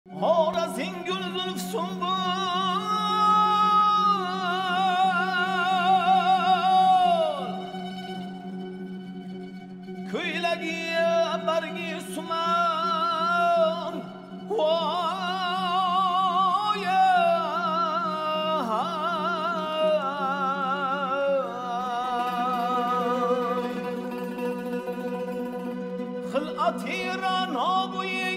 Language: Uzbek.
Hora zingül zülf sumbul Köylegi bargi suman Vaya Khıl atiran abuye